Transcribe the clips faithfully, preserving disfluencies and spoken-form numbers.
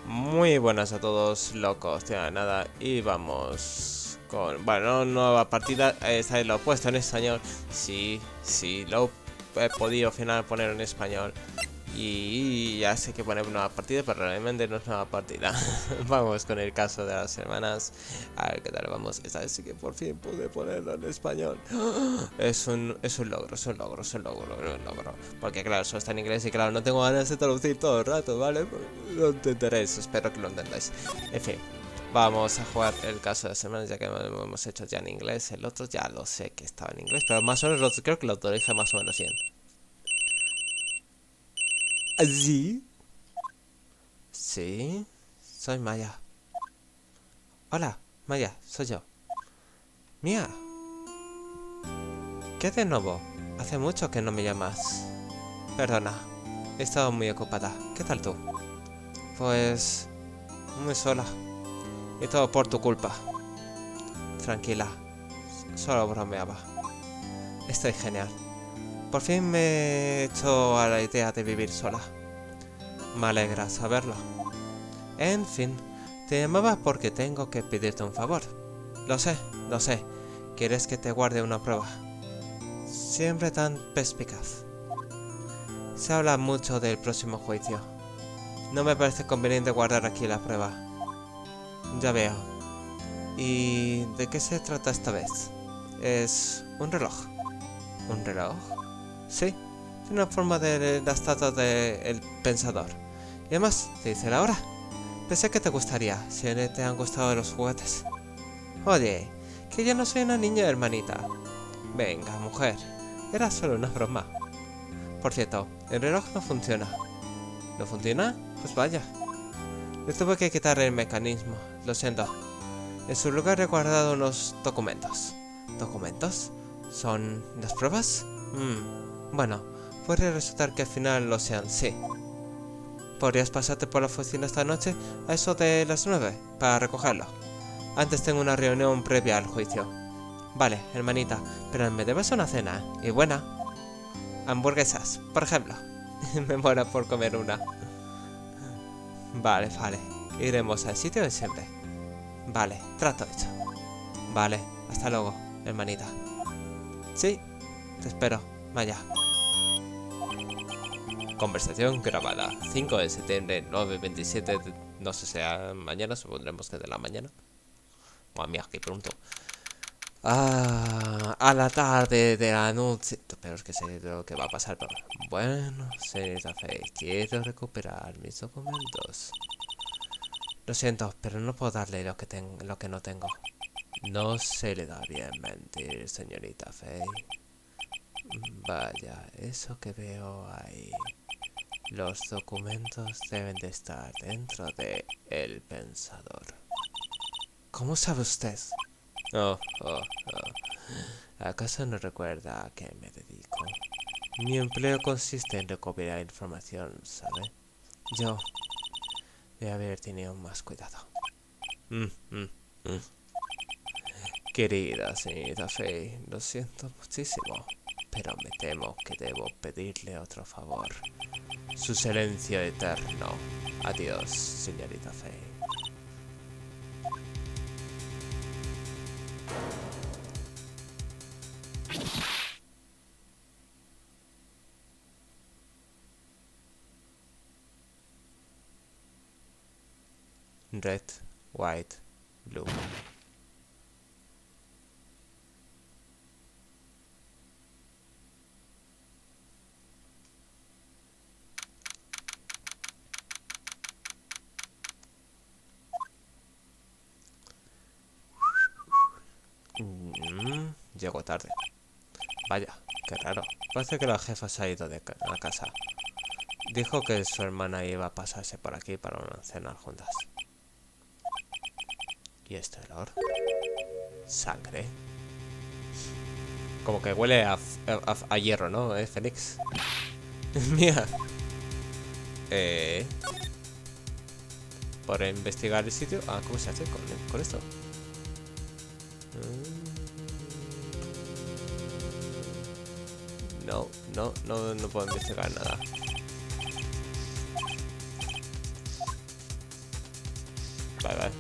Muy buenas a todos, locos, ya nada, y vamos con, bueno, nueva partida. Esta lo he puesto en español, sí, sí, lo he podido al final poner en español. Y ya sé que poner nueva partida, pero realmente no es nueva partida. Vamos con el caso de las hermanas. A ver qué tal vamos. Esta vez sí que por fin pude ponerlo en español. Es un, es un logro, es un logro, es un logro, es un logro. Porque claro, eso está en inglés y claro, no tengo ganas de traducir todo el rato, ¿vale? Lo entenderéis, espero que lo entendáis. En fin. Vamos a jugar el caso de las hermanas, ya que lo hemos hecho ya en inglés. El otro ya lo sé que estaba en inglés, pero más o menos creo que lo autoriza más o menos bien. ¿Sí? Sí, soy Maya. Hola, Maya, soy yo. Mía, ¿qué de nuevo? Hace mucho que no me llamas. Perdona, he estado muy ocupada. ¿Qué tal tú? Pues... muy sola. Y todo por tu culpa. Tranquila, solo bromeaba. Estoy genial. Por fin me he hecho a la idea de vivir sola. Me alegra saberlo. En fin, te llamaba porque tengo que pedirte un favor. Lo sé, lo sé. ¿Quieres que te guarde una prueba? Siempre tan perspicaz. Se habla mucho del próximo juicio. No me parece conveniente guardar aquí la prueba. Ya veo. ¿Y de qué se trata esta vez? Es un reloj. ¿Un reloj? Sí, tiene una forma de la estatua del pensador. Y además, te dice la hora. Pensé que te gustaría, si te han gustado los juguetes. Oye, que yo no soy una niña, hermanita. Venga, mujer, era solo una broma. Por cierto, el reloj no funciona. ¿No funciona? Pues vaya. Le tuve que quitar el mecanismo, lo siento. En su lugar he guardado unos documentos. ¿Documentos? ¿Son las pruebas? Hmm. Bueno, puede resultar que al final lo sean, sí. ¿Podrías pasarte por la oficina esta noche a eso de las nueve para recogerlo? Antes tengo una reunión previa al juicio. Vale, hermanita, pero me debes una cena, y buena. Hamburguesas, por ejemplo. Me muero por comer una. Vale, vale. Iremos al sitio de siempre. Vale, trato hecho. Vale, hasta luego, hermanita. Sí, te espero, Maya. Conversación grabada. cinco de septiembre, nueve veintisiete. De, no sé si sea mañana, supondremos que de la mañana. Madre mía, qué pronto. Ah, a la tarde del anuncio. Pero es que sé lo que va a pasar. Pero bueno, señorita Faye, quiero recuperar mis documentos. Lo siento, pero no puedo darle lo que, ten lo que no tengo. No se le da bien mentir, señorita Faye. Vaya, eso que veo ahí. Los documentos deben de estar dentro de El Pensador. ¿Cómo sabe usted? Oh, oh, oh. ¿Acaso no recuerda a qué me dedico? Mi empleo consiste en recopilar información, ¿sabe? Yo debe haber tenido más cuidado. Mm, mm, mm. Querida señorita Faye, lo siento muchísimo, pero me temo que debo pedirle otro favor. Su silencio eterno. Adiós, señorita Faye. Red, white, blue. Mm, llego tarde. Vaya, qué raro. Parece que la jefa se ha ido de ca la casa. Dijo que su hermana iba a pasarse por aquí para una cena juntas. ¿Y este olor? Sangre. Como que huele a, a, a hierro, ¿no? ¿Eh, Fénix? Mía. Eh... Por investigar el sitio. Ah, ¿cómo se hace con, con esto? No, no, no, no puedo investigar nada. Vale, vale.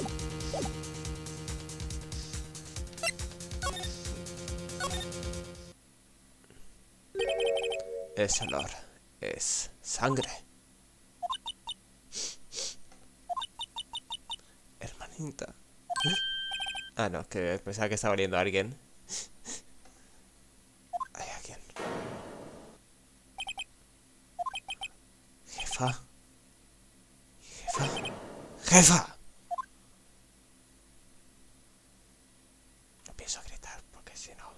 Ese olor es sangre. Hermanita. Ah, no, que pensaba que estaba oliendo a alguien. Hay alguien. Jefa. Jefa. Jefa. No pienso gritar porque si no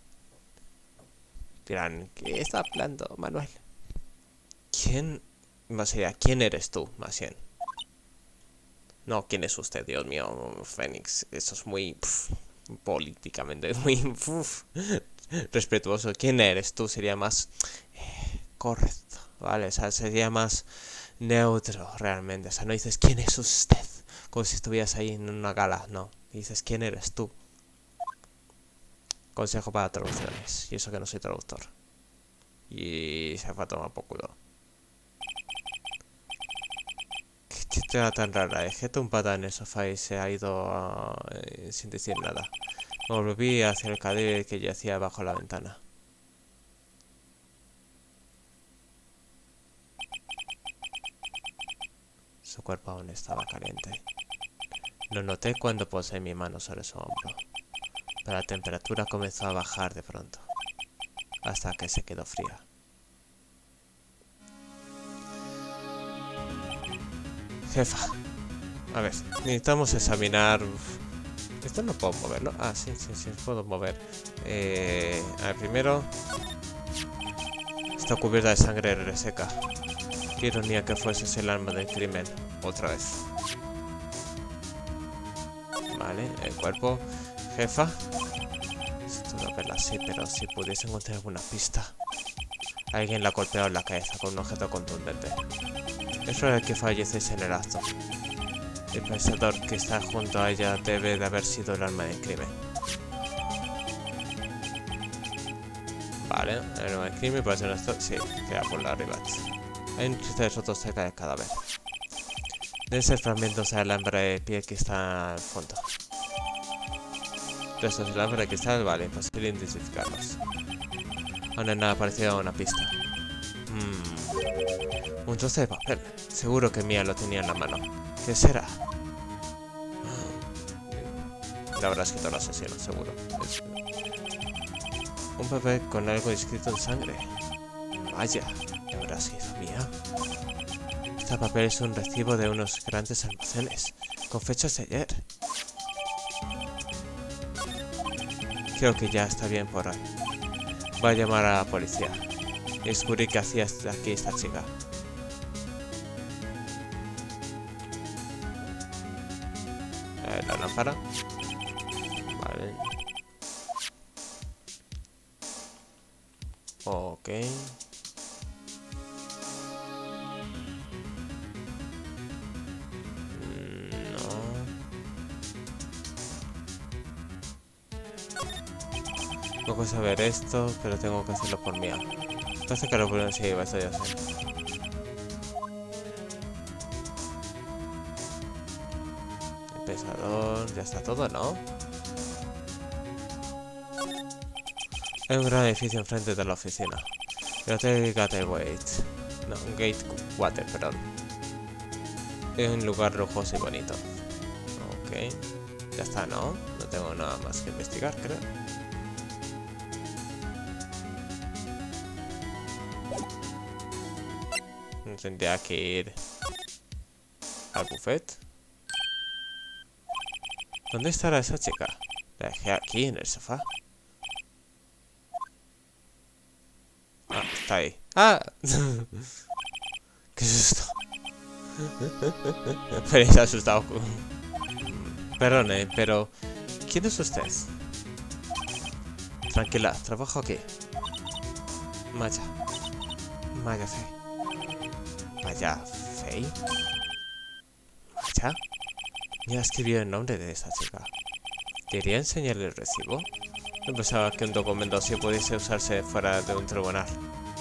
dirán, ¿qué está hablando, Manuel? ¿Quién? Más allá, ¿quién eres tú, más bien? No, ¿quién es usted? Dios mío, Fénix. Eso es muy... Pff, políticamente muy... Pff, respetuoso. ¿Quién eres tú? Sería más... Eh, correcto, ¿vale? O sea, sería más neutro, realmente. O sea, no dices, ¿quién es usted? Como si estuvieras ahí en una gala. No, dices, ¿quién eres tú? Consejo para traducciones. Y eso que no soy traductor. Y se fue a tomar por culo. Qué chistera tan rara. Dejé un pata en el sofá y se ha ido uh, eh, sin decir nada. Me volví hacia el cadáver que yacía bajo la ventana. Su cuerpo aún estaba caliente. Lo noté cuando posé mi mano sobre su hombro. Pero la temperatura comenzó a bajar de pronto, hasta que se quedó fría. Jefa, a ver, necesitamos examinar... Esto no puedo mover, ¿no? Ah, sí, sí, sí, puedo mover. Eh, a ver, primero... Está cubierta de sangre reseca. Qué ironía que fuese el arma del crimen. Otra vez. Vale, el cuerpo... Jefa... Esto no verla así, pero si pudiese encontrar alguna pista. Alguien la ha golpeado en la cabeza con un objeto contundente. Es probable que falleciese en el acto. El pensador que está junto a ella debe de haber sido el arma del crimen. Vale, el arma del crimen puede ser esto. Sí, queda por la arriba. Hay un cristales rotos cerca del cadáver. Deben ser fragmentos de alambre de piel que está al fondo. Restos de alambre de cristal, vale, imposible identificarlos. Aún no hay nada parecido a una pista. Hmm. Un trozo de papel. Seguro que Mia lo tenía en la mano. ¿Qué será? Le habrá escrito el asesino, seguro. Es... Un papel con algo escrito en sangre. Vaya, ¿le habrá sido Mia? Este papel es un recibo de unos grandes almacenes, con fechas de ayer. Creo que ya está bien por hoy. Voy a llamar a la policía y descubrir qué hacía aquí esta chica. Eh, la lámpara. Vale. Ok. Tengo que saber esto, pero tengo que hacerlo por Mia. Entonces que lo primero sí, va a estar hacer. El pesador, ya está todo, ¿no? Hay un gran edificio enfrente de la oficina. El Hotel Gateway. No, Gatewater, perdón. Es un lugar lujoso y bonito. Ok. Ya está, ¿no? No tengo nada más que investigar, creo. Tendría que ir al buffet. ¿Dónde estará esa chica? La dejé aquí en el sofá. Ah, está ahí. ¡Ah! ¿Qué es esto? Pero se ha asustado. Perdone, pero... ¿quién es usted? Tranquila, trabajo aquí. Maya. Maya Fey. Maya Fey. Maya. Ya escribió el nombre de esa chica. ¿Quería enseñarle el recibo? No pensaba que un documento así pudiese usarse fuera de un tribunal.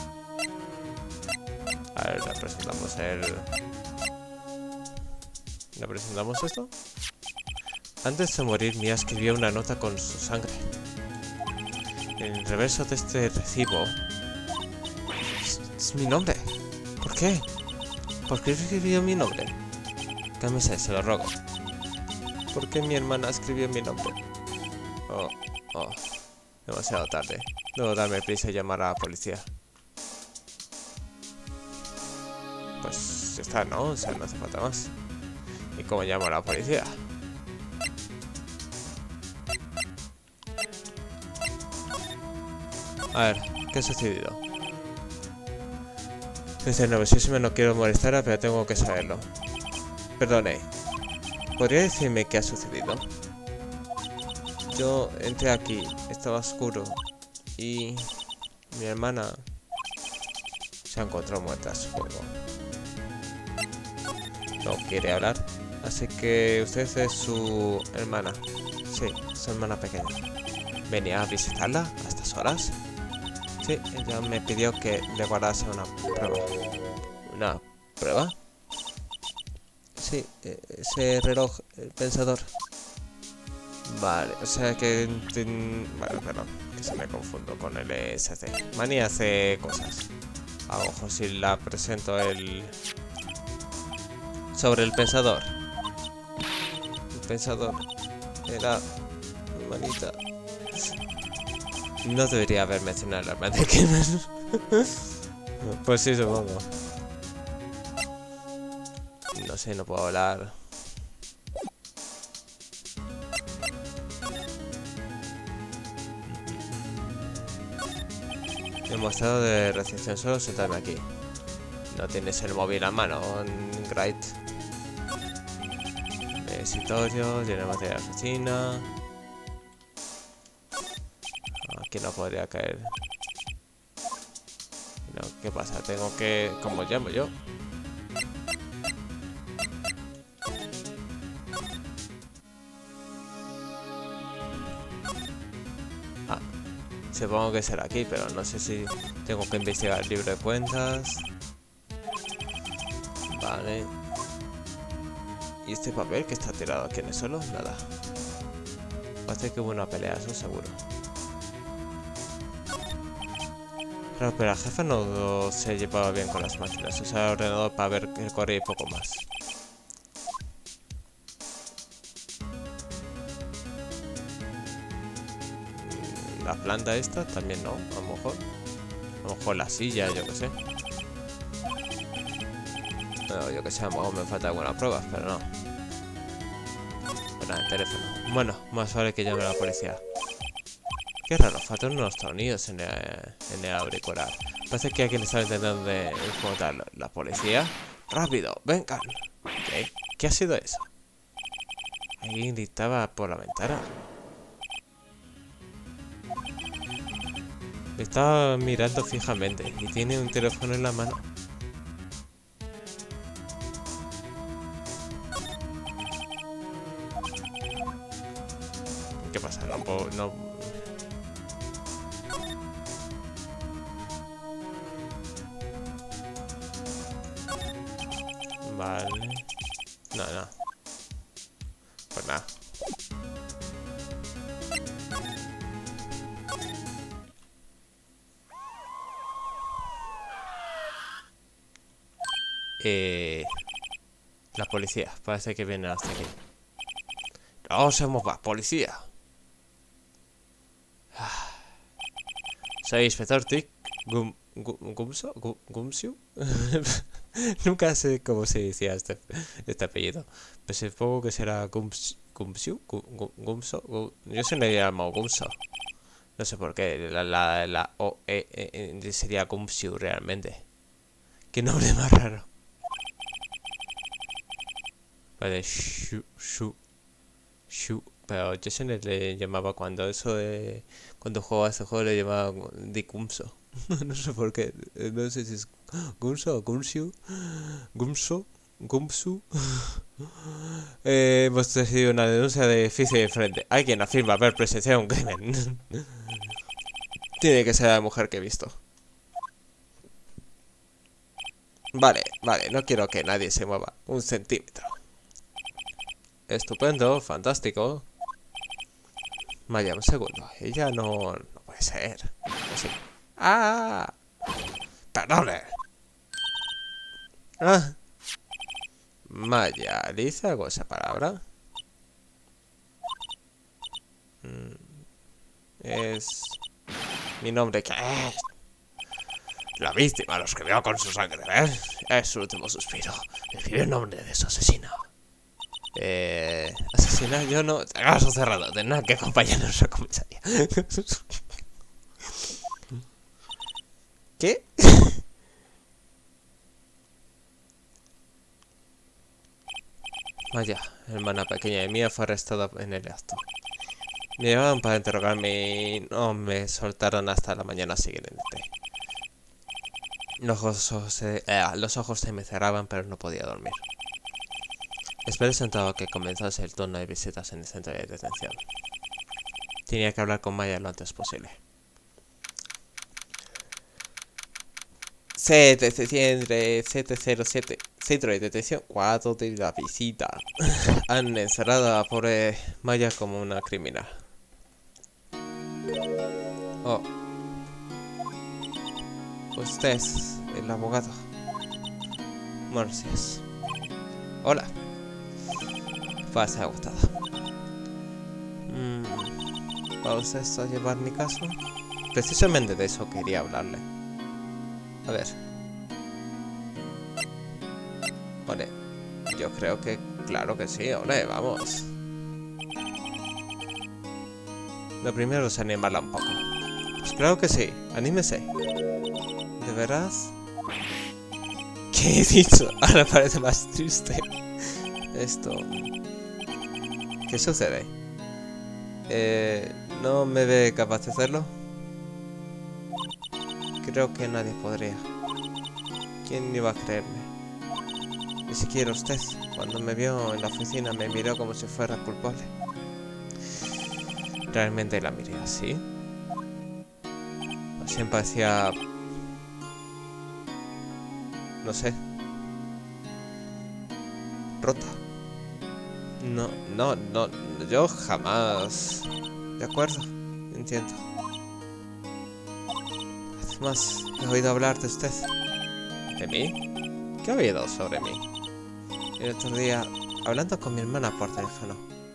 A ver, representamos el... ¿Le presentamos esto? Antes de morir, Mia escribió una nota con su sangre. En el reverso de este recibo es, es mi nombre. ¿Por qué? ¿Por qué escribió mi nombre? Cámese, se lo rogo. ¿Por qué mi hermana escribió mi nombre? Oh, oh, demasiado tarde. Debo darme prisa y llamar a la policía. Pues ya está, ¿no? O sea, no hace falta más. ¿Y cómo llamo a la policía? A ver, ¿qué ha sucedido? Desde el nerviosismo no quiero molestarla, pero tengo que saberlo. Perdone, ¿podría decirme qué ha sucedido? Yo entré aquí, estaba oscuro, y mi hermana se encontró muerta, supongo. No quiere hablar, así que usted es su hermana. Sí, su hermana pequeña. ¿Venía a visitarla a estas horas? Sí, ella me pidió que le guardase una prueba. ¿Una prueba? Sí, ese reloj, el pensador. Vale, o sea que... Vale, perdón, que se me confundo con el E S C. Manía hace cosas. A ojo, si la presento el... Sobre el pensador. El pensador era... Manita... No debería haber mencionado la hermana de Kimmer. Pues sí, supongo. No sé, no puedo hablar. El mostrado de recepción, solo sentarme aquí. No tienes el móvil a mano, Great. Escritorio, llenamos de la oficina. Aquí no podría caer. No, ¿qué pasa? Tengo que... ¿Cómo llamo yo? Ah, supongo que será aquí, pero no sé si tengo que investigar el libro de cuentas. Vale. ¿Y este papel que está tirado aquí en el suelo? Nada. Parece que hubo una pelea, eso seguro. Claro, pero la jefa no se llevaba bien con las máquinas. Usaba el ordenador para ver el correo y poco más. La planta esta también no, a lo mejor. A lo mejor la silla, yo que sé. No, yo que sé, a lo mejor me falta alguna prueba, pero no. Bueno, el teléfono. Bueno, más vale que llame a la policía. Qué raro, faltan unos tornillos en el, en el auricular. Parece que alguien estaba intentando de encontrar la policía. ¡Rápido! ¡Vengan! ¿Qué? ¿Qué ha sido eso? Alguien gritaba por la ventana. Me estaba mirando fijamente y tiene un teléfono en la mano. ¿Qué pasa? No puedo... No... Vale. No, no. Pues nada. Eh... La policía. Parece que viene hasta aquí. ¡No somos más policía! Soy inspector Tick Gum... Gumso? Gumsiu? Nunca sé cómo se decía este, este apellido. Pues supongo que será Gums, Gumsiu, Gumso. Gum, yo se me llamo Gumso. No sé por qué. La, la, la O E, e sería Gumsiu realmente. Qué nombre más raro. Vale, shu, shu, shu. Pero yo se le llamaba cuando eso de... Cuando jugaba a ese juego le llamaba de Gumso. No sé por qué. No sé si es Gumso o Gumsiu. Gumso. Gumsu. eh, hemos recibido una denuncia de oficio de frente. Alguien afirma haber presenciado un crimen. Tiene que ser la mujer que he visto. Vale, vale. No quiero que nadie se mueva un centímetro. Estupendo, fantástico. Vaya, un segundo. Ella no... no puede ser. Así. ¡Ah! ¡Perdone! ¡Ah! Maya, ¿le dice algo esa palabra? Mm, es... mi nombre, ¿qué es? La víctima lo escribió con su sangre, ¿ves? Es su último suspiro. Escribió el nombre de su asesino. Eh... Asesinar yo no... Caso cerrado, de nada que acompañar a nuestra comisaría. ¿Qué? Vaya, hermana pequeña de mía fue arrestada en el acto. Me llevaban para interrogarme y no me soltaron hasta la mañana siguiente. Los ojos, se, eh, los ojos se me cerraban, pero no podía dormir. Esperé sentado a que comenzase el turno de visitas en el centro de detención. Tenía que hablar con Maya lo antes posible. C T cero siete, Centro de Detención cuatro de la visita. Han encerrado a la pobre Maya como una criminal. Oh. Usted es el abogado. Morcias. Hola. Pase agotada. Mm, ¿Va usted a llevar mi caso? Precisamente de eso quería hablarle. A ver. Vale. Yo creo que... claro que sí, hombre, vamos. Lo primero es animarla un poco. Pues claro que sí, anímese. ¿De veras? ¿Qué he dicho? Ahora parece más triste. Esto... ¿qué sucede? Eh... ¿No me ve capaz de hacerlo? Creo que nadie podría. ¿Quién iba a creerme? Ni siquiera usted. Cuando me vio en la oficina me miró como si fuera culpable. Realmente la miré así. Así me parecía... no sé. Rota. No, no, no. Yo jamás... De acuerdo. Entiendo. Además, he oído hablar de usted. ¿De mí? ¿Qué he oído sobre mí? El otro día, hablando con mi hermana por teléfono.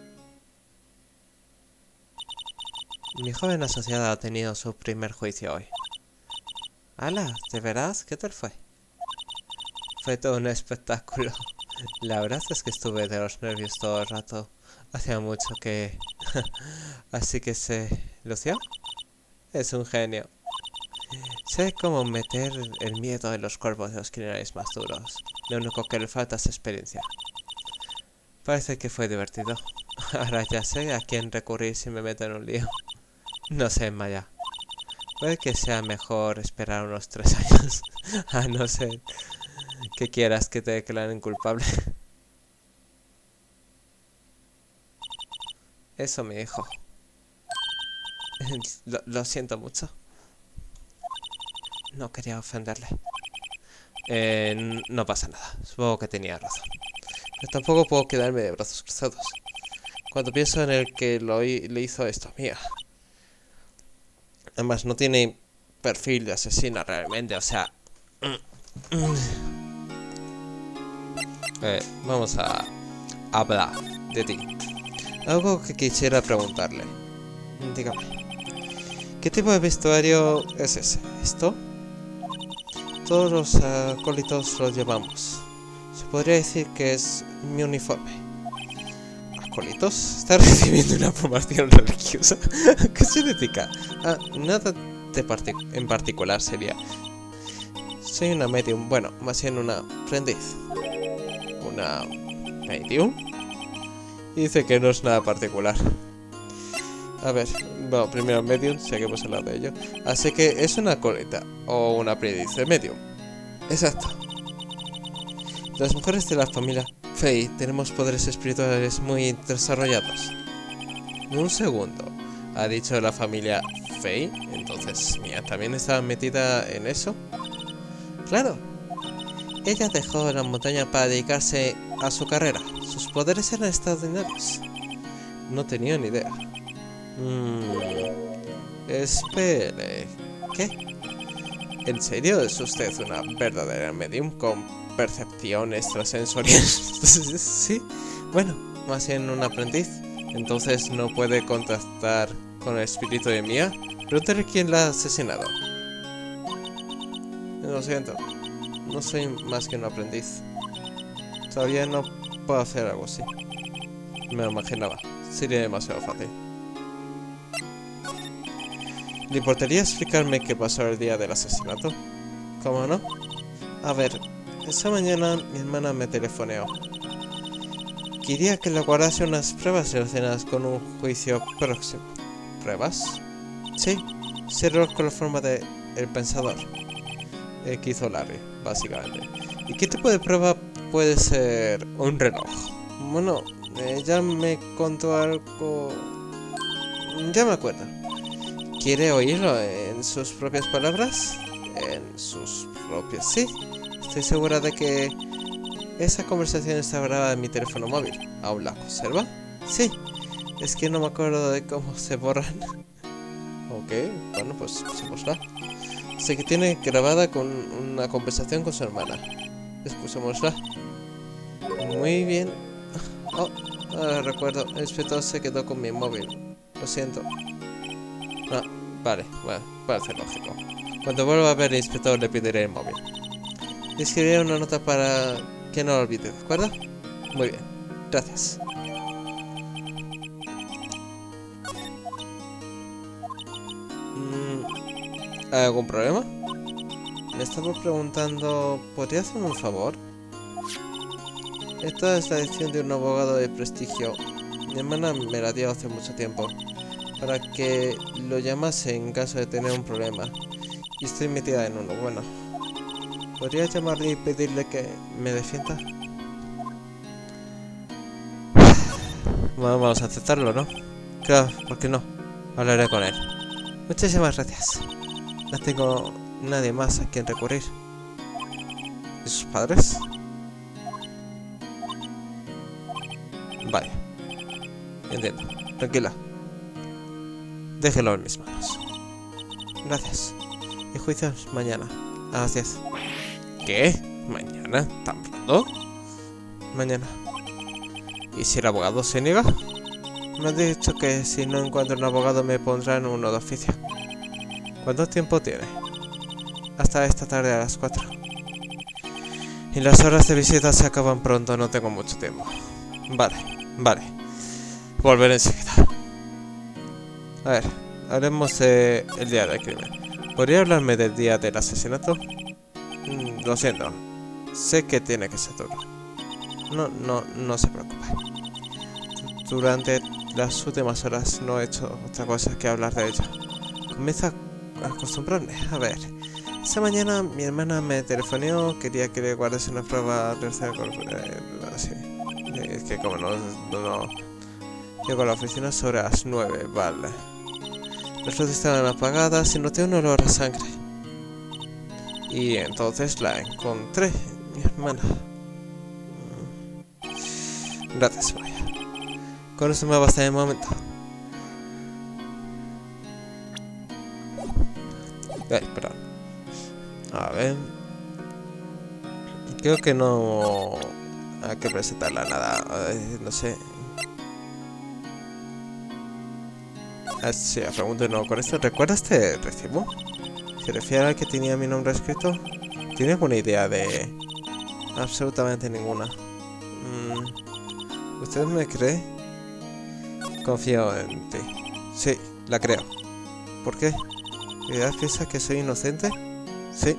Mi joven asociada ha tenido su primer juicio hoy. ¡Hala! ¿De veras? ¿Qué tal fue? Fue todo un espectáculo. La verdad es que estuve de los nervios todo el rato. Hacía mucho que... Así que se... ¿lució? Es un genio. Sé cómo meter el miedo en los cuerpos de los criminales más duros. Lo único que le falta es experiencia. Parece que fue divertido. Ahora ya sé a quién recurrir si me meto en un lío. No sé, Maya. Puede que sea mejor esperar unos tres años. A no ser que quieras que te declaren culpable. Eso, mi hijo. Lo, lo siento mucho. No quería ofenderle. Eh, no pasa nada. Supongo que tenía razón. Pero tampoco puedo quedarme de brazos cruzados. Cuando pienso en el que lo le hizo esto, mía. Además, no tiene perfil de asesina realmente, o sea... Eh, vamos a hablar de ti. Algo que quisiera preguntarle. Dígame. ¿Qué tipo de vestuario es ese? ¿Esto? Todos los acólitos lo llevamos. Se podría decir que es mi uniforme. ¿Acólitos? ¿Está recibiendo una formación religiosa? ¿Qué significa? Ah, nada de partic en particular sería. Soy una medium, bueno, más bien una aprendiz. ¿Una medium? Dice que no es nada particular. A ver, bueno, primero medium, si hemos hablado de ello. Así que es una acólita o una aprendiz de medium. Exacto. Las mujeres de la familia Fey tenemos poderes espirituales muy desarrollados. Un segundo. ¿Ha dicho la familia Fey? Entonces, ¿Mía también estaba metida en eso? Claro. Ella dejó la montaña para dedicarse a su carrera. Sus poderes eran extraordinarios. No tenía ni idea. Mmm... Espere... ¿Qué? ¿En serio es usted una verdadera medium con percepción extrasensorial? Sí, bueno, más bien un aprendiz. Entonces no puede contactar con el espíritu de Mía. Pregúntale quién la ha asesinado. Lo siento, no soy más que un aprendiz. Todavía no puedo hacer algo así. Me lo imaginaba, sería demasiado fácil. ¿Le importaría explicarme qué pasó el día del asesinato? ¿Cómo no? A ver, esa mañana mi hermana me telefoneó. Quería que le guardase unas pruebas relacionadas con un juicio próximo. ¿Pruebas? Sí, ese error con la forma de El Pensador. El que hizo Larry, básicamente. ¿Y qué tipo de prueba puede ser un reloj? Bueno, ella me contó algo... Ya me acuerdo. ¿Quiere oírlo en sus propias palabras? En sus propias... Sí, estoy segura de que esa conversación está grabada en mi teléfono móvil. ¿Aún la conserva? Sí, es que no me acuerdo de cómo se borran. Ok, bueno, pues usémosla. Sé que tiene grabada con una conversación con su hermana. Escuchémosla. Muy bien. Oh, ahora recuerdo, el inspector se quedó con mi móvil. Lo siento. Ah, vale, bueno, parece lógico. Cuando vuelva a ver al inspector le pediré el móvil. Le escribiré una nota para que no lo olvide, ¿de acuerdo? Muy bien, gracias. Mm, ¿Hay algún problema? Me estaba preguntando, ¿podría hacerme un favor? Esta es la edición de un abogado de prestigio. Mi hermana me la dio hace mucho tiempo, para que lo llamase en caso de tener un problema. Y estoy metida en uno, bueno. ¿Podría llamarle y pedirle que me defienda? Bueno, vamos a aceptarlo, ¿no? Claro, ¿por qué no? Hablaré con él. Muchísimas gracias. No tengo nadie más a quien recurrir. ¿Y sus padres? Vale. Entiendo. Tranquila. Déjelo en mis manos. Gracias. El juicio es mañana, a las diez. ¿Qué? ¿Mañana? ¿Tan pronto? Mañana. ¿Y si el abogado se niega? Me han dicho que si no encuentro un abogado me pondrán uno de oficio. ¿Cuánto tiempo tiene? Hasta esta tarde a las cuatro. Y las horas de visita se acaban pronto, no tengo mucho tiempo. Vale, vale. Volveré enseguida. A ver, hablemos de el día del crimen. ¿Podría hablarme del día del asesinato? Mm, lo siento. Sé que tiene que ser duro. No, no, no se preocupe. Durante las últimas horas no he hecho otra cosa que hablar de ello. Comienzo a acostumbrarme. A ver, esta mañana mi hermana me telefoneó, quería que le guardase una prueba relacionada con... Eh, así. Es que como no... no, no llego a la oficina sobre las nueve, vale. Las luces estaban apagadas y noté un olor a sangre. Y entonces la encontré, mi hermana. Gracias, vaya. Con eso me basta de momento. Ay, perdón. A ver. Creo que no hay que presentarla nada. Ay, no sé. Así, la pregunta no con esto. ¿Recuerdas este recibo? ¿Se refiere al que tenía mi nombre escrito? ¿Tiene alguna idea de...? Absolutamente ninguna. Mm, ¿Usted me cree? Confío en ti. Sí, la creo. ¿Por qué? ¿Verdad piensa que soy inocente? Sí.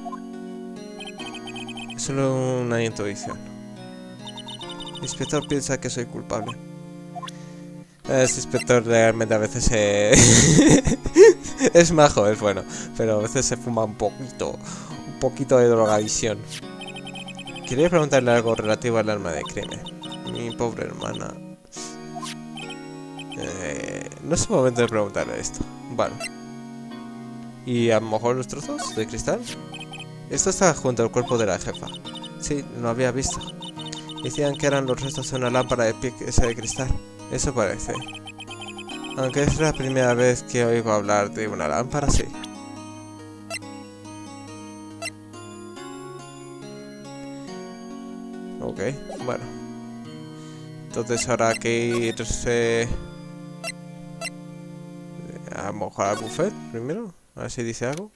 Es solo una intuición. El inspector piensa que soy culpable. Ese inspector realmente a veces se... es majo, es bueno. Pero a veces se fuma un poquito. Un poquito de drogadicción. Quería preguntarle algo relativo al arma de crimen. Mi pobre hermana... Eh, no es el momento de preguntarle esto. Vale. ¿Y a lo mejor los trozos de cristal? Esto está junto al cuerpo de la jefa. Sí, lo había visto. Decían que eran los restos de una lámpara de pieza de cristal. Eso parece. Aunque es la primera vez que oigo hablar de una lámpara así. Ok, bueno. Entonces habrá que irse... a mojar al buffet primero. A ver si dice algo.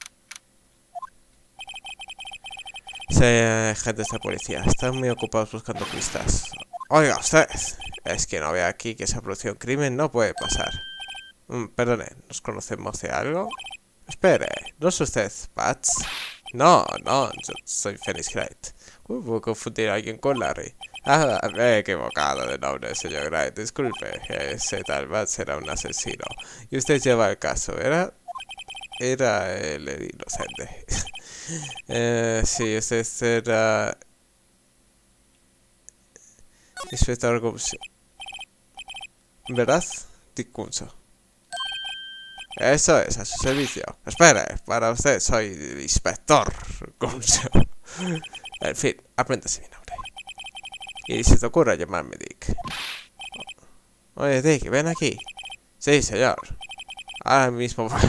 Sí, agentes de policía. Están muy ocupados buscando pistas. Oiga, usted. Es que no ve aquí que se ha producido un crimen. No puede pasar. Mm, perdone, ¿nos conocemos de algo? Espere, ¿no es usted Bats? No, no, yo soy Phoenix Wright. Uh, puedo confundir a alguien con Larry. Ah, me he equivocado de nombre, señor Wright. Disculpe, ese tal Bats era un asesino. Y usted lleva el caso, ¿era? Era el inocente. eh, sí, usted era... Inspector Gumshoe. ¿Verdad? Dick Gumshoe. Eso es, a su servicio. Espere, para usted soy el inspector Gumshoe. En fin, apréndase mi nombre. Y si te ocurre llamarme Dick. Oye, Dick, ven aquí. Sí, señor. Ahora mismo voy.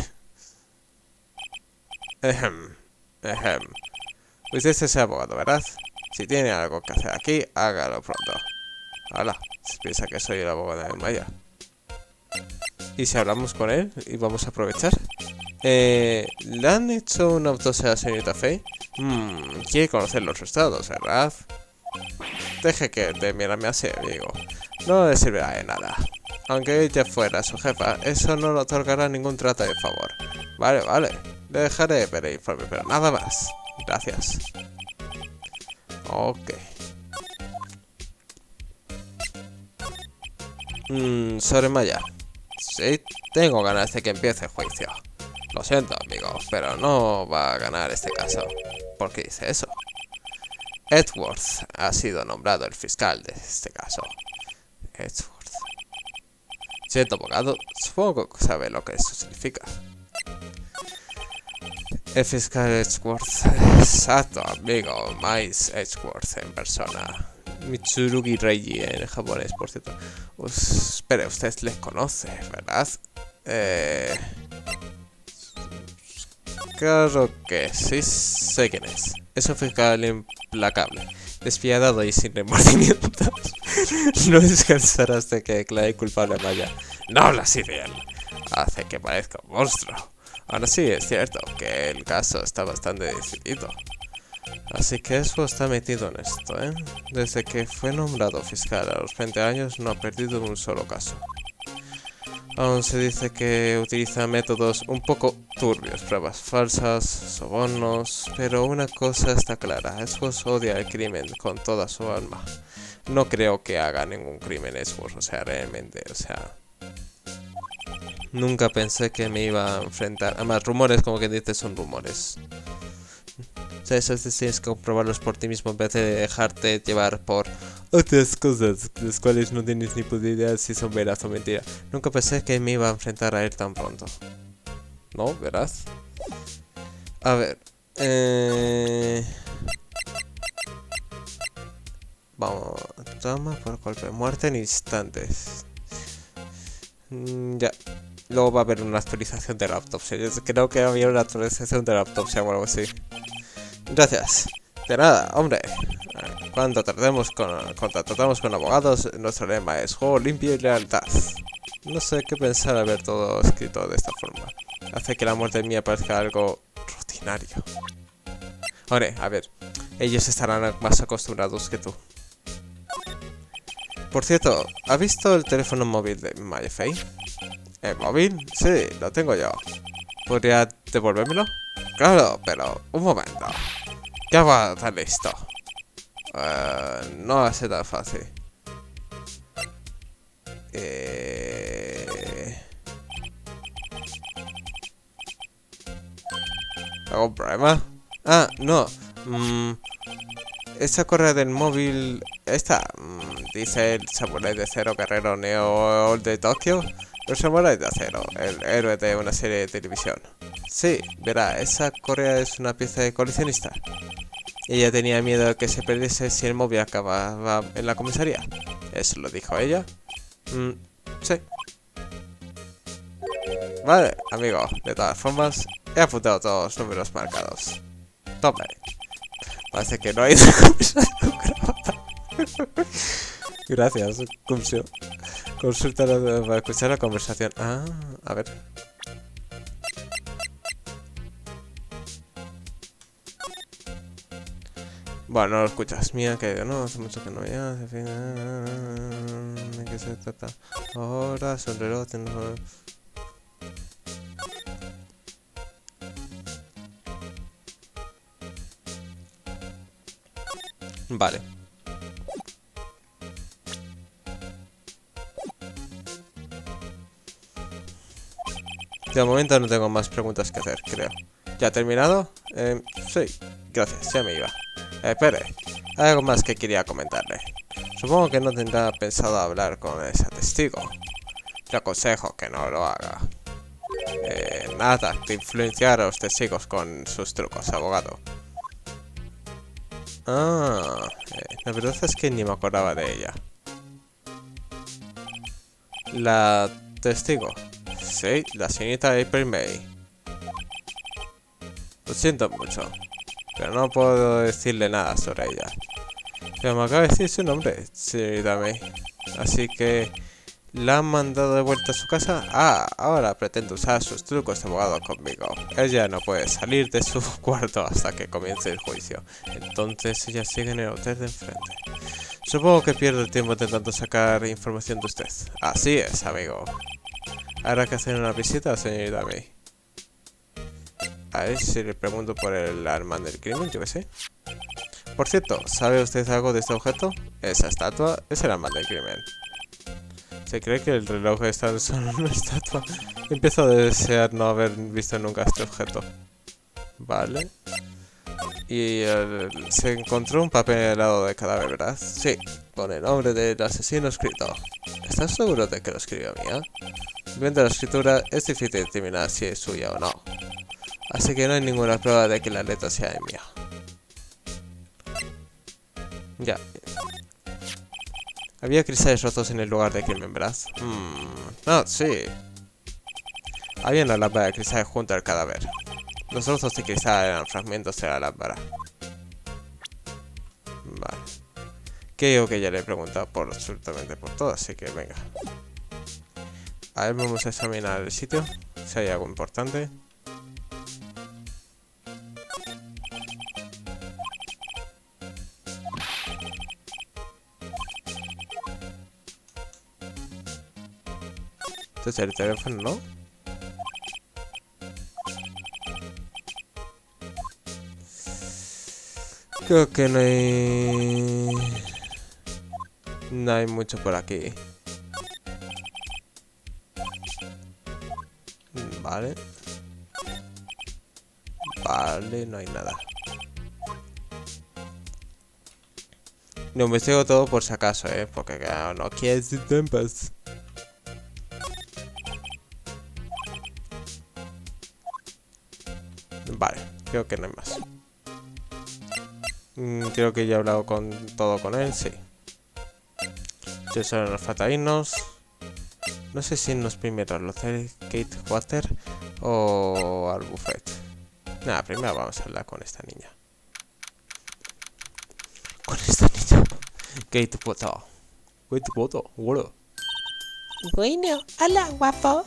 Ejem, ejem. Usted es ese abogado, ¿verdad? Si tiene algo que hacer aquí, hágalo pronto. Hola, si piensa que soy el abogado de Maya. ¿Y si hablamos con él y vamos a aprovechar? Eh, ¿Le han hecho una autopsia a la señorita Faye? Hmm, quiere conocer los resultados, ¿verdad? Deje que te mírame así, amigo. No le servirá de nada. Aunque ella fuera su jefa, eso no le otorgará ningún trato de favor. Vale, vale. Le dejaré ver el informe, pero nada más. Gracias. Ok. Mmm, sobre Maya. Sí, tengo ganas de que empiece el juicio. Lo siento, amigo, pero no va a ganar este caso. ¿Por qué dice eso? Edgeworth ha sido nombrado el fiscal de este caso. Edgeworth. Siento, abogado, supongo que sabe lo que eso significa. El fiscal Edgeworth. Exacto, amigo. Miles Edgeworth en persona. Mitsurugi Reiji en japonés, por cierto. Pues, espere, usted le conoce, ¿verdad? Eh... Claro que sí, sé quién es. Es un fiscal implacable, despiadado y sin remordimientos. No descansará hasta que declare culpable a Maya. No habla así de él. Hace que parezca un monstruo. Ahora sí, es cierto que el caso está bastante decidido. Así que eso está metido en esto, ¿eh? Desde que fue nombrado fiscal a los veinte años no ha perdido un solo caso. Aún se dice que utiliza métodos un poco turbios, pruebas falsas, sobornos, pero una cosa está clara, Edgeworth odia el crimen con toda su alma. No creo que haga ningún crimen Edgeworth, o sea, realmente, o sea... Nunca pensé que me iba a enfrentar... Además, rumores, como que dices, son rumores. O sea, eso tienes que comprobarlos por ti mismo en vez de dejarte llevar por otras cosas, las cuales no tienes ni puta idea si son veras o mentira. Nunca pensé que me iba a enfrentar a él tan pronto. ¿No? ¿Verás? A ver. Eh... Vamos. Toma por golpe de muerte en instantes. Mm, ya. Luego va a haber una actualización de la autopsia. Yo creo que había una actualización de la autopsia o algo así. Gracias. De nada, hombre. Cuando tratemos con, cuando tratamos con abogados, nuestro lema es juego limpio y lealtad. No sé qué pensar al ver todo escrito de esta forma. Hace que la muerte mía parezca algo rutinario. Hombre, a ver. Ellos estarán más acostumbrados que tú. Por cierto, ¿ha visto el teléfono móvil de Maya Faye? ¿El móvil? Sí, lo tengo yo. ¿Podría devolvérmelo? Claro, pero un momento. Ya va a estar listo. Uh, no va a ser tan fácil. Eh... ¿Algún problema? Ah, no. Mm, esta correa del móvil... Esta... Mm, dice el samurái de acero guerrero Neo de Tokio. El samurái de acero, el héroe de una serie de televisión. Sí, verá, esa correa es una pieza de coleccionista. Ella tenía miedo de que se perdiese si el móvil acababa en la comisaría. ¿Eso lo dijo ella? Mm, sí. Vale, amigo. De todas formas, he apuntado todos los números marcados. Tome. Parece que no hay otra conversación grabada. Gracias, Cumsio. Consulta para escuchar la conversación. Ah, a ver. Bueno, no lo escuchas. Mira que no, hace mucho que no veas. En fin, ¿de qué se trata? Ahora, son reloj, tengo... Vale. De momento no tengo más preguntas que hacer, creo. ¿Ya ha terminado? Eh, sí, gracias, ya me iba. Eh, espere, hay algo más que quería comentarle. Supongo que no tendrá pensado hablar con ese testigo. Le aconsejo que no lo haga. Eh, nada, de influenciar a los testigos con sus trucos, abogado. Ah, eh, la verdad es que ni me acordaba de ella. La testigo. Sí, la señorita April May. Lo siento mucho, pero no puedo decirle nada sobre ella. Pero me acaba de decir su nombre, señorita May. Así que... ¿la han mandado de vuelta a su casa? Ah, ahora pretende usar sus trucos de abogado conmigo. Ella no puede salir de su cuarto hasta que comience el juicio. Entonces ella sigue en el hotel de enfrente. Supongo que pierdo el tiempo intentando sacar información de usted. Así es, amigo. ¿Habrá que hacer una visita, señorita May? A ver si le pregunto por el arma del crimen, yo qué sé. Por cierto, ¿sabe usted algo de este objeto? Esa estatua es el arma del crimen. ¿Se cree que el reloj es tan solo una estatua? Empiezo a desear no haber visto nunca este objeto. Vale. Y el, se encontró un papel al lado del cadáver, ¿verdad? Sí, con el nombre del asesino escrito. ¿Estás seguro de que lo escribió Mía? Viendo la escritura es difícil determinar si es suya o no. Así que no hay ninguna prueba de que la letra sea de Mía. Ya. Había cristales rotos en el lugar de crimen, ¿verdad? Hmm, no, sí. Había una lámpara de cristal junto al cadáver. Los trozos de cristal eran fragmentos de la lámpara. Vale. Creo que ya le he preguntado por absolutamente por todo, así que venga. A ver, vamos a examinar el sitio, si hay algo importante. Entonces el teléfono no. Creo que no hay... No hay mucho por aquí. Vale. Vale, no hay nada. Lo investigo todo por si acaso, eh. Porque claro, no quieres tiempos. Vale, creo que no hay más. Mm, creo que ya he hablado con todo con él, sí. Ya solo nos falta irnos. No sé si irnos primero al hotel Kate Water o al buffet. Nada, primero vamos a hablar con esta niña. Con esta niña. Kate Water. Kate Water, hola. Bueno, hola, guapo.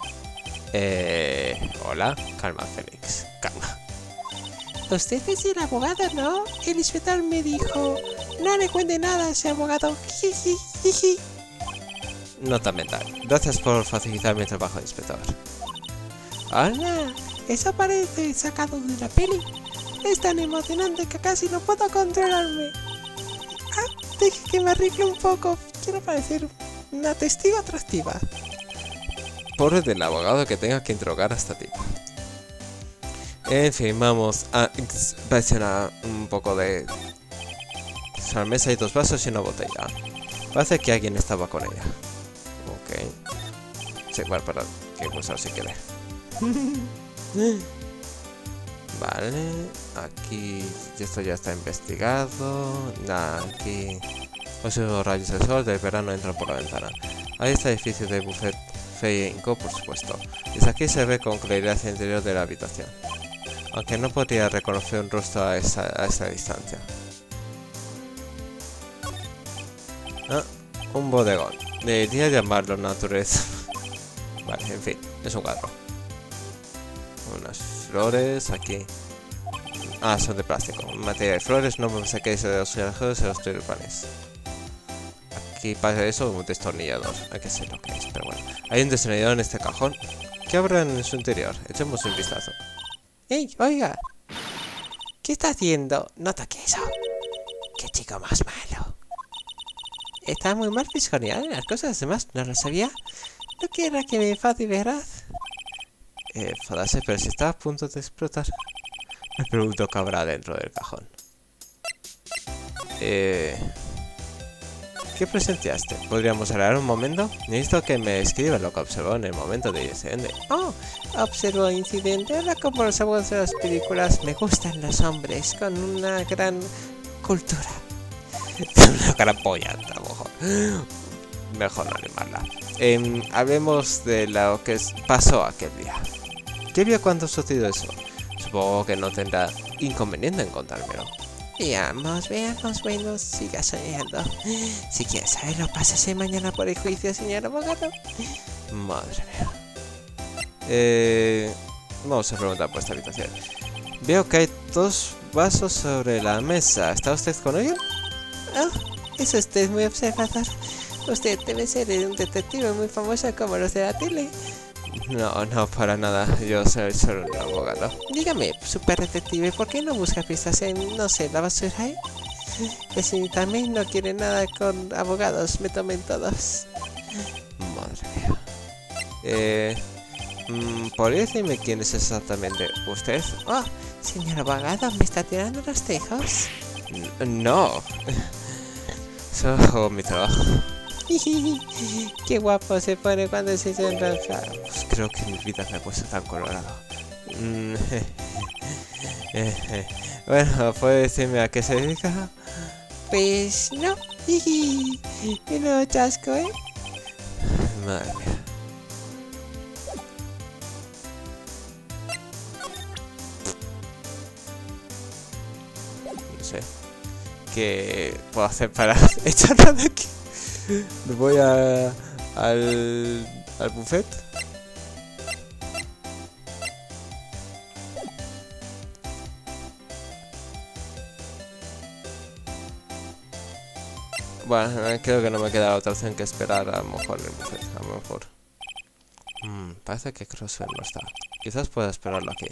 Eh... Hola, calma, Félix. Calma. Usted es el abogado, ¿no? El inspector me dijo... No le cuente nada a ese abogado. Jiji, jiji. Nota mental. Gracias por facilitar mi trabajo, inspector. Hola, eso parece sacado de la peli. Es tan emocionante que casi no puedo controlarme. Ah, deje que me arregle un poco. Quiero parecer una testigo atractiva. Pobre del abogado que tenga que interrogar a esta tipa. En fin, vamos a inspeccionar un poco de... Sobre la mesa hay dos vasos y una botella. Parece que alguien estaba con ella. Ok. Sí, bueno, para que usar si quiere. Vale, aquí esto ya está investigado. Nada, aquí los rayos del sol del verano entran por la ventana. Ahí está el edificio de Buffet Fei Inco, por supuesto. Desde aquí se ve con claridad el interior de la habitación, aunque no podría reconocer un rostro a esa, a esa distancia. Ah, un bodegón. Debería llamarlo naturaleza. Vale, en fin, es un cuadro. Unas flores aquí. Ah, son de plástico. Materia de flores, no me saquéis de los viajeros de los tulipanes. Aquí pasa eso, un destornillador. Hay que sé lo que es, pero bueno. Hay un destornillador en este cajón. ¿Qué habrá en su interior? Echemos un vistazo. ¡Ey, oiga! ¿Qué está haciendo? No toque eso. ¡Qué chico más malo! Está muy mal fisgoneado en las cosas, además, ¿no lo sabía? No quiera que me enfade, ¿verdad? Eh, enfadase, pero si está a punto de explotar. Me pregunto qué habrá dentro del cajón. Eh... ¿Qué presenciaste? ¿Podríamos hablar un momento? Necesito que me escriba lo que observó en el momento del incidente. Oh, observó incidente. Ahora como los abuelos de las películas, me gustan los hombres con una gran cultura. Una gran polla, a lo mejor. Mejor no animarla. Eh, hablemos de lo que pasó aquel día. ¿Qué vio cuando sucedió eso? Supongo que no tendrá inconveniente en contármelo. Veamos, veamos, bueno, siga soñando. Si quieres saberlo, pásase mañana por el juicio, señor abogado. Madre mía. Eh, vamos a preguntar por esta habitación. Veo que hay dos vasos sobre la mesa. ¿Está usted con ellos? Oh, es usted muy observador. Usted debe ser un detective muy famoso como los de la tele. No, no, para nada. Yo soy solo un abogado. Dígame, super detective, ¿por qué no busca pistas en, no sé, la basura, eh? Que si también no quiere nada con abogados, me tomen todos. Madre mía. Eh... Mm, ¿podría decirme quién es exactamente usted? Oh, señor abogado, ¿me está tirando los tejos? No. Soy mi trabajo. Qué guapo se pone cuando se sonroja. Pues creo que mi vida me ha puesto tan colorado. Mm, bueno, ¿puede decirme a qué se dedica? Pues no. Y no chasco, ¿eh? Madre mía. No sé. ¿Qué puedo hacer para echarla de aquí? Me voy a, al, al buffet. Bueno, creo que no me queda otra opción que esperar a lo mejor el buffet. A lo mejor. Mm, parece que Crossfire no está. Quizás pueda esperarlo aquí.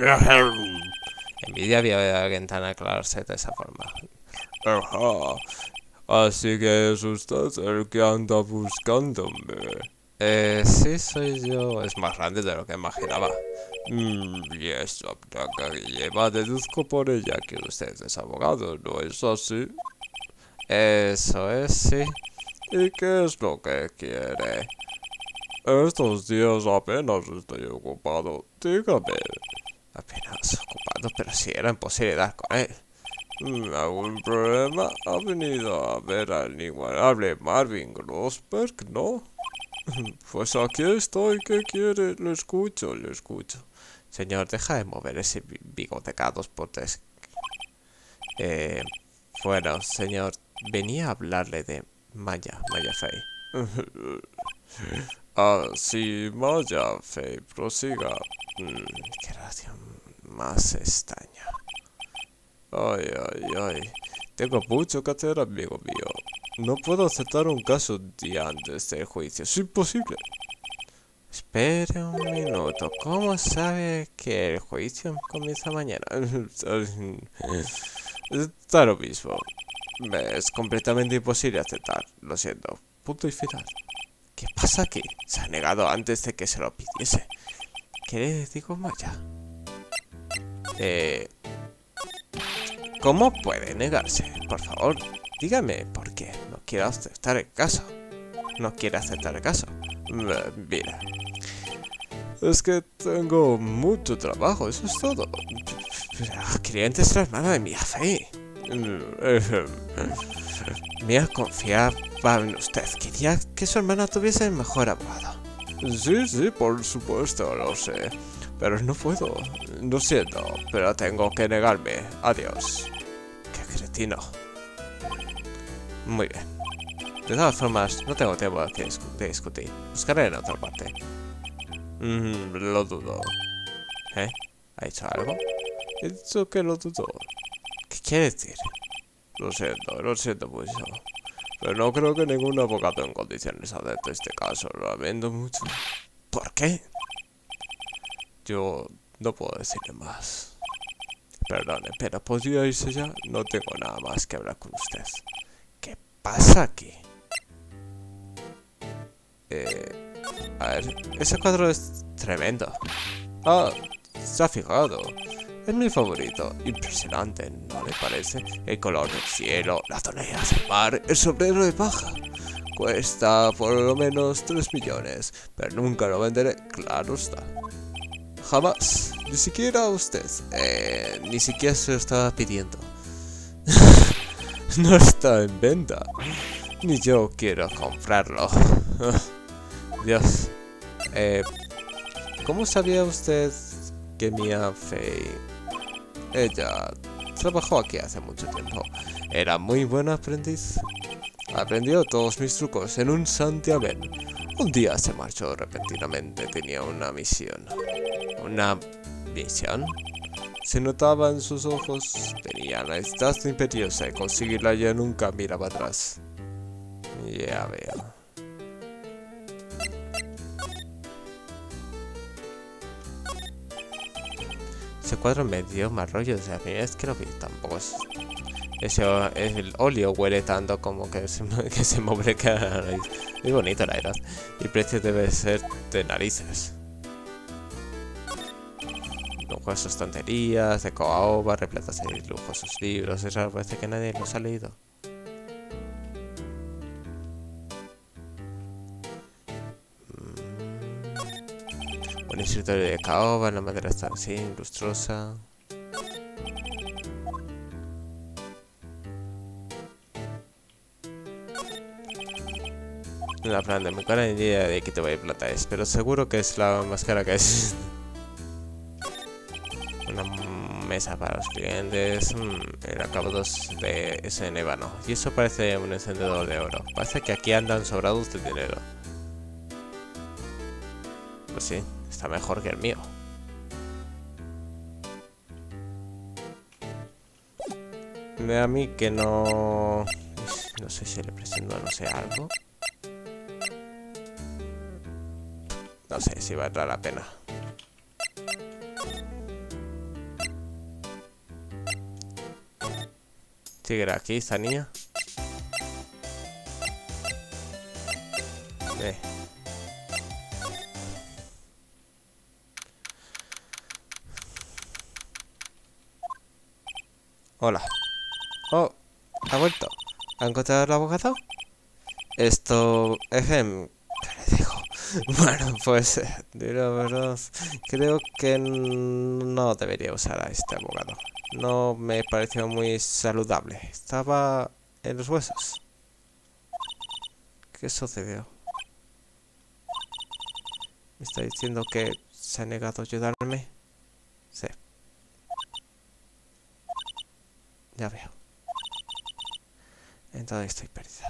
En mi día había alguien tan aclararse de esa forma. Ajá. Así que es usted el que anda buscándome. Eh, sí, soy yo. Es más grande de lo que imaginaba. Mm, y eso que lleva, deduzco por ella que usted es abogado, ¿no es así? Eso es, sí. ¿Y qué es lo que quiere? Estos días apenas estoy ocupado. Dígame. Apenas ocupado, pero si era imposible dar con él. ¿Algún problema? Ha venido a ver al inigualable Marvin Grossberg, ¿no? Pues aquí estoy, ¿qué quiere? Le escucho, le escucho. Señor, deja de mover ese bigotecados por tres. Eh, bueno, señor, venía a hablarle de Maya, Maya Fey. Ah, sí, Maya Fey, prosiga. Mm, qué relación más extraña. Ay, ay, ay. Tengo mucho que hacer, amigo mío. No puedo aceptar un caso un día antes del juicio. Es imposible. Espere un minuto. ¿Cómo sabe que el juicio comienza mañana? Está lo mismo. Es completamente imposible aceptar. Lo siento. Punto y final. ¿Qué pasa aquí? Se ha negado antes de que se lo pidiese. ¿Qué le digo, Maya? Eh... ¿Cómo puede negarse? Por favor, dígame por qué no quiere aceptar el caso. No quiere aceptar el caso. Mira, Es que tengo mucho trabajo, eso es todo. Clientes es la hermana de Mia Fey. Mia confiaba en usted. Quería que su hermana tuviese el mejor abogado. Sí, sí, por supuesto, lo sé. Pero no puedo. Lo siento, pero tengo que negarme. Adiós. Qué cretino. Muy bien. De todas formas, no tengo tiempo de, discu de discutir. Buscaré en otra parte. Mm, lo dudo. ¿Eh? ¿Ha dicho algo? He dicho que lo dudo. ¿Qué quiere decir? Lo siento, lo siento mucho. Pero no creo que ningún abogado en condiciones acepte este caso. Lo lamento mucho. ¿Por qué? Yo no puedo decirle más. Perdone, pero ¿podría irse ya? No tengo nada más que hablar con usted. ¿Qué pasa aquí? Eh... A ver, ese cuadro es tremendo. Ah, se ha fijado. Es mi favorito. Impresionante, ¿no le parece? El color del cielo, la tonalidad del mar, el sombrero de paja. Cuesta por lo menos tres millones, pero nunca lo venderé, claro está. Jamás, ni siquiera a usted. Eh, ni siquiera se lo estaba pidiendo. No está en venta. Ni yo quiero comprarlo. Dios. Eh, ¿Cómo sabía usted que Mia Fey? Ella trabajó aquí hace mucho tiempo. Era muy buena aprendiz. Aprendió todos mis trucos en un santiamén. Un día se marchó repentinamente. Tenía una misión. ¿Una misión? Se notaba en sus ojos. Tenía la instancia imperiosa y conseguirla ya nunca miraba atrás. Ya veo. Ese cuadro me dio mal rollo desde la primera vez que lo vi. Tampoco es... Ese, el óleo huele tanto como que se, que se mueve cada nariz. Muy bonito, la verdad. Y el precio debe ser de narices. Lujosas tonterías, de caoba, repletas de lujosos libros. Es raro, parece que nadie los ha leído. Un escritorio de caoba, la madera está así, lustrosa. La plan de mi cara ni idea de qué te voy a plata es, pero seguro que es la más cara que es. Una mesa para los clientes, mmm, el acabado de ese ébano. Y eso parece un encendedor de oro. Parece que aquí andan sobrados de dinero. Pues sí. Está mejor que el mío. Me da a mí que no... No sé si le presento, no sé, algo. No sé si valdrá la pena. ¿Sigue aquí esta niña? Eh. Hola. Oh, ha vuelto. ¿Ha encontrado al abogado? Esto... Ejem... ¿Qué le digo? Bueno, pues... Eh, la verdad... Creo que no debería usar a este abogado. No me pareció muy saludable. Estaba en los huesos. ¿Qué sucedió? ¿Me está diciendo que se ha negado a ayudarme? Sí. Ya veo. Entonces estoy perdida.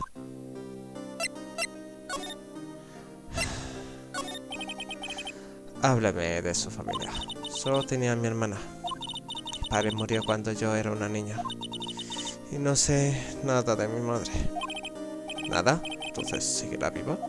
Háblame de su familia. Solo tenía a mi hermana. Mi padre murió cuando yo era una niña. Y no sé nada de mi madre. ¿Nada? Entonces, ¿seguirá viva?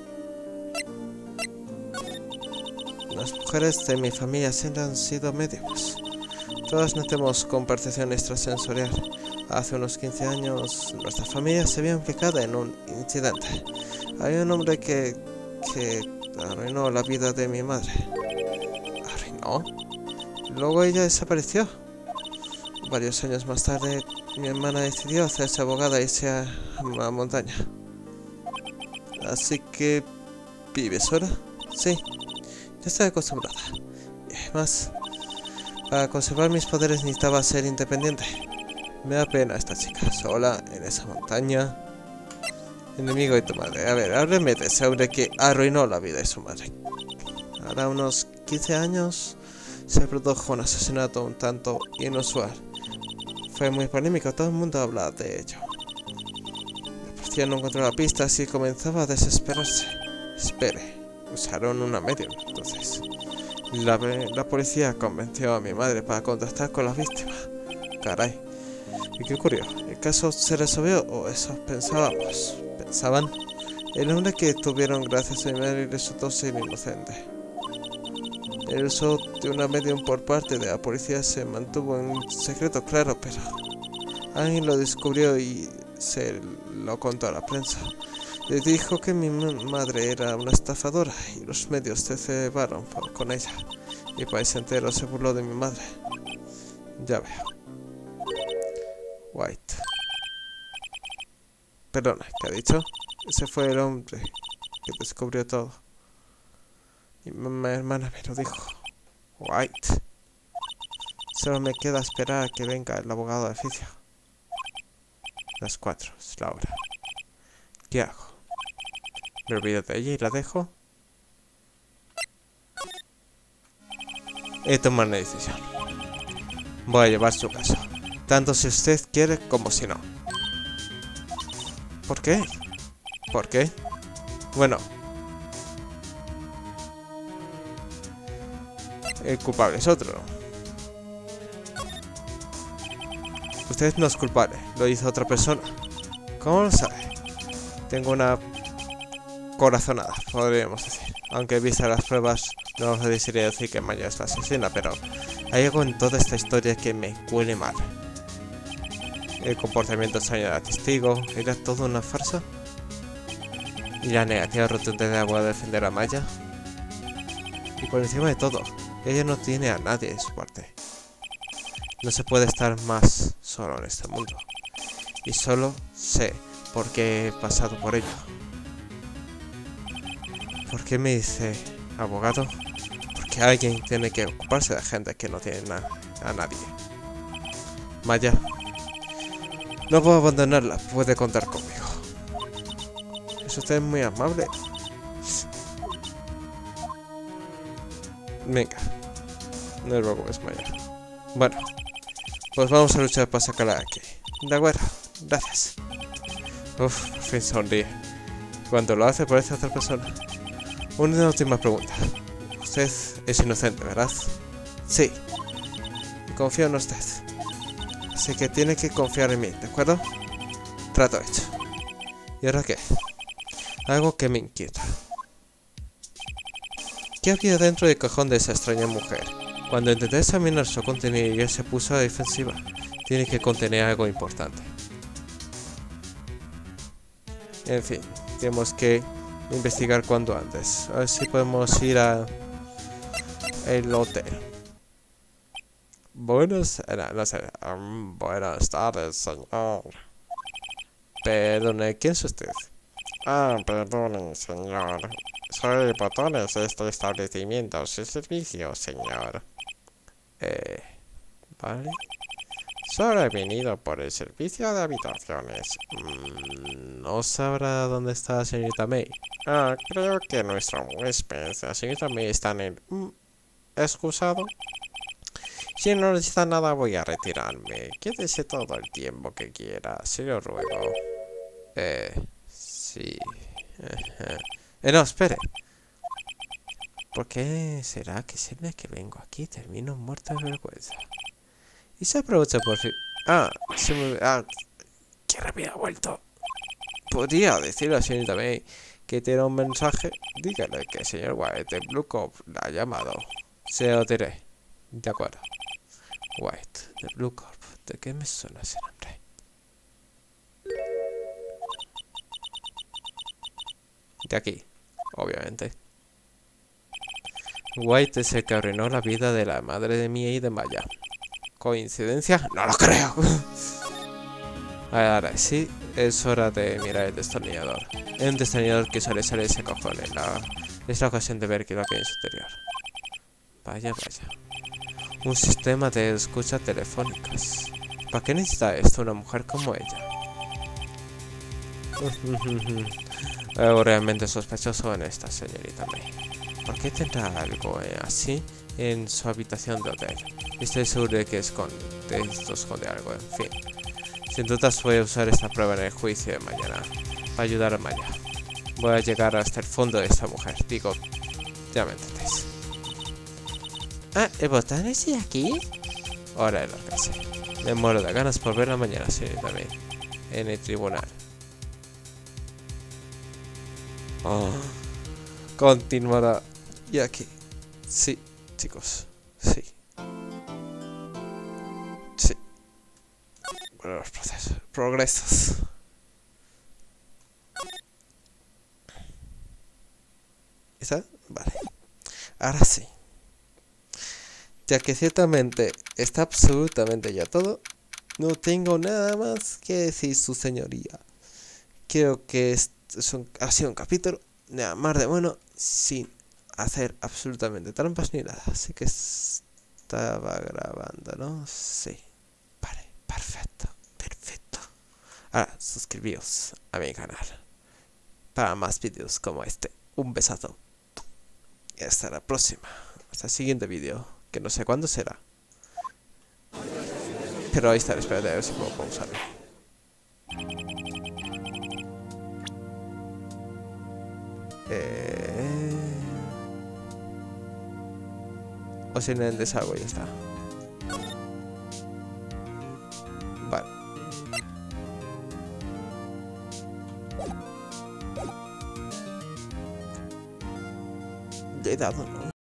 Las mujeres de mi familia siempre han sido médicos. Todas notamos con percepción extrasensorial. Hace unos quince años, nuestra familia se vio implicada en un incidente. Había un hombre que... que arruinó la vida de mi madre. ¿Arruinó? Luego ella desapareció. Varios años más tarde, mi hermana decidió hacerse abogada e irse a la montaña. Así que... ¿vive sola? Sí. Ya estoy acostumbrada. Y además, para conservar mis poderes necesitaba ser independiente. Me da pena esta chica, sola, en esa montaña. Enemigo de tu madre. A ver, hábleme de ese hombre que arruinó la vida de su madre. Ahora unos quince años se produjo un asesinato un tanto inusual. Fue muy polémico, todo el mundo habla de ello. La policía no encontró la pista, así comenzaba a desesperarse. Espere, usaron una medium, entonces. La, la policía convenció a mi madre para contactar con la víctima. Caray. ¿Y qué ocurrió? ¿El caso se resolvió o eso pensábamos? Pensaban. El hombre que tuvieron gracias a mi madre resultó ser inocente. El uso de una medium por parte de la policía se mantuvo en secreto, claro, pero alguien lo descubrió y se lo contó a la prensa. Le dijo que mi madre era una estafadora y los medios se cebaron con ella. Y el país entero se burló de mi madre. Ya veo. White. Perdona, ¿qué ha dicho? Ese fue el hombre que descubrió todo. Y mi hermana me lo dijo. White. Solo me queda esperar a que venga el abogado de oficio. Las cuatro, es la hora. ¿Qué hago? ¿Me olvido de ella y la dejo? He tomado una decisión. Voy a llevar su caso. Tanto si usted quiere como si no. ¿Por qué? ¿Por qué? Bueno. El culpable es otro. Usted no es culpable, lo hizo otra persona. ¿Cómo lo sabe? Tengo una corazonada, podríamos decir. Aunque vista las pruebas, no os desearía decir que Maya es la asesina, pero hay algo en toda esta historia que me huele mal. El comportamiento extraño de la testigo, ¿era todo una farsa? Y la negativa rotunda de agua de defender a Maya. Y por encima de todo, ella no tiene a nadie de su parte. No se puede estar más solo en este mundo. Y solo sé por qué he pasado por ello. ¿Por qué me dice abogado? Porque alguien tiene que ocuparse de gente que no tiene na a nadie. Maya, no puedo abandonarla, puede contar conmigo. ¿Es usted muy amable? Venga, no te preocupes, Maya. Bueno, pues vamos a luchar para sacarla de aquí. De acuerdo, gracias. Uf, por fin sonríe. Cuando lo hace parece otra persona. Una última pregunta. Usted es inocente, ¿verdad? Sí. Confío en usted. Así que tiene que confiar en mí, ¿de acuerdo? Trato hecho. ¿Y ahora qué? Algo que me inquieta. ¿Qué había dentro del cajón de esa extraña mujer? Cuando intenté examinar su contenido, ella se puso a la defensiva. Tiene que contener algo importante. En fin, tenemos que investigar cuanto antes. A ver si podemos ir a el hotel. Buenas, no, no sé, um, buenas tardes, señor. Perdone, ¿quién es usted? Ah, perdone, señor. Soy botones de este establecimiento, su servicio, señor. Eh, vale. Solo he venido por el servicio de habitaciones. Mm, ¿no sabrá dónde está la señorita May? Ah, creo que nuestro huésped, la señorita May, está en el... Mm, ¿excusado? Si no necesita nada, voy a retirarme. Quédese todo el tiempo que quiera, se lo ruego. Eh, sí. Eh, no, espere. ¿Por qué será que siempre que vengo aquí termino muerto de vergüenza? Y se aprovecha por fin. Ah, se me... Ah, ¡Qué rápido ha vuelto! podría decirle a la señorita May que tiene un mensaje. Dígale que el señor White de Blue Corp la ha llamado. Se lo diré. De acuerdo. White de Blue Corp. ¿De qué me suena ese nombre? De aquí, obviamente. White es el que arruinó la vida de la madre de Mia y de Maya. ¿Coincidencia? ¡No lo creo! Ahora sí, es hora de mirar el destornillador. Es un destornillador que suele salir ese cojón en la... Es la ocasión de ver qué es lo que hay en su interior. Vaya, vaya. Un sistema de escucha telefónicas. ¿Para qué necesita esto una mujer como ella? Algo realmente sospechoso en esta señorita May. ¿Por qué tendrá algo eh, así en su habitación de hotel? Estoy seguro de que esconde, de esto esconde algo, en fin. Sin dudas voy a usar esta prueba en el juicio de mañana para ayudar a Maya. Voy a llegar hasta el fondo de esta mujer. Digo, ya me entendéis. Ah, ¿el botón es de aquí? Ahora el alcance. Me muero de ganas por verla mañana, señorita May, en el tribunal. Oh, continuará. Y aquí. Sí, chicos. Sí. Sí. Bueno, los procesos. Progresos. ¿Está? Vale. Ahora sí. Ya que ciertamente está absolutamente ya todo, no tengo nada más que decir, su señoría. Creo que es, es un, ha sido un capítulo nada más de bueno, sin hacer absolutamente trampas ni nada. Así que estaba grabando, ¿no? Sí. Vale, perfecto, perfecto. Ahora, suscribíos a mi canal para más vídeos como este. Un besazo. Y hasta la próxima. Hasta el siguiente vídeo. Que no sé cuándo será. Pero ahí estaré, espérate a ver si puedo pausarlo. Eh... O si en el desagüe ya está. Vale. Le he dado, ¿no?